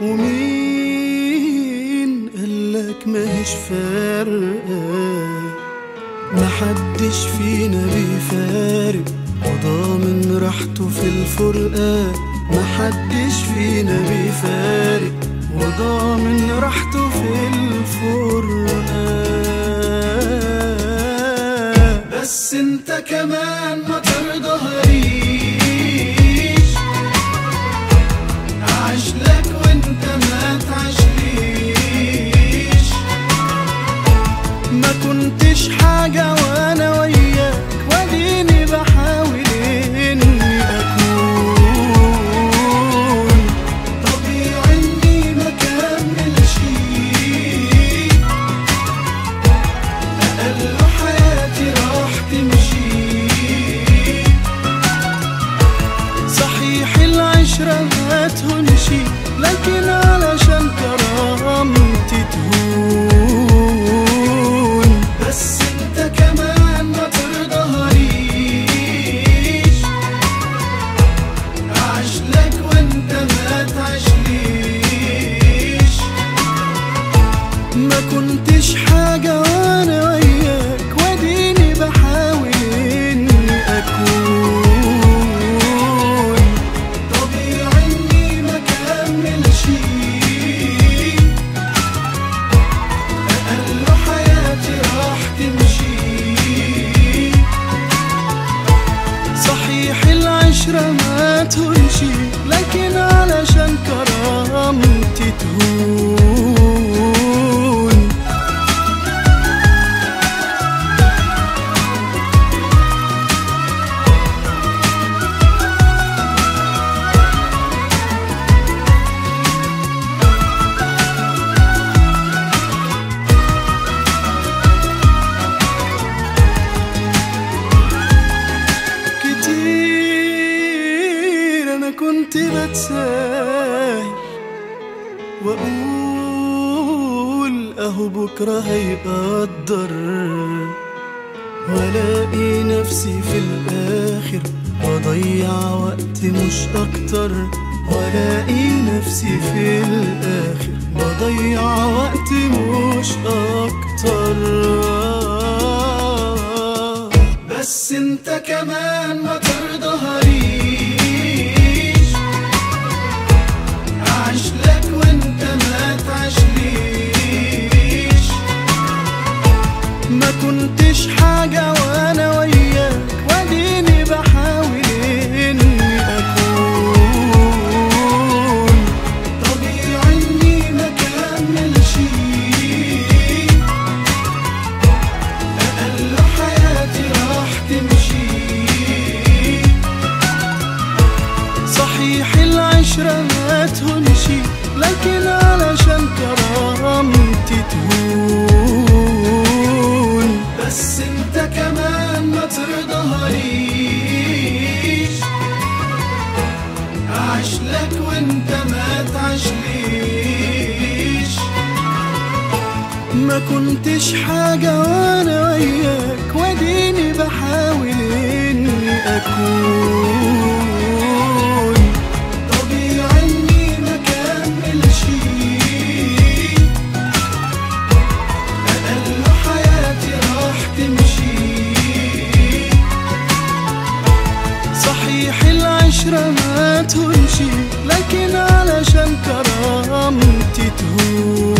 ومين قالك ماهيش فارقة؟ محدش فينا بيفارق وضامن راحته في الفرقة. محدش فينا بيفارق وضامن راحته في الفرقة. بس انت كمان ما ترضهاليش عاشلك وانت ما تعشليش. ما كنتش حاجة وانا وياك واديني بحاول اني اكون طبيعي اني ما كملش. اقل حياتي راح تمشي. صحيح العشرة ما تهونشي لكن علشان كرامتي تهون. بس انت كمان ما ترضهاليش عاشلك وانت ما تعشليش. ما كنتش حاجة وانا وياك واديني بحاول اني اكون طبيعي اني ما كملش. اقل حياتي راح تمشي. صحيح العشرة ما تهونشي لكن علشان كرامتي تهون. كتير انا كنت بتساهل واقول اهو بكره هيقدر، والاقي نفسي في الاخر بضيع وقت مش اكتر. والاقي نفسي في الاخر بضيع وقت مش اكتر. بس انت كمان ما ترضهاليش عاشلك وانت ما تعشليش. ما كنتش حاجة وانا وياك واديني بحاول اني اكون طبيعي اني ما كملش. اقل حياتي راح تمشي. صحيح العشرة ما تهونشي لكن علشان كرامتي تهون. بس انت كمان ما ترضهاليش عاشلك وانت ما تعشليش. ما كنتش حاجة وانا وياك واديني بحاول اني اكون طبيعي اني ما كملش. اقل حياتي راح تمشي. صحيح العشرة ما تهونشي لكن علشان كرامتي تهون.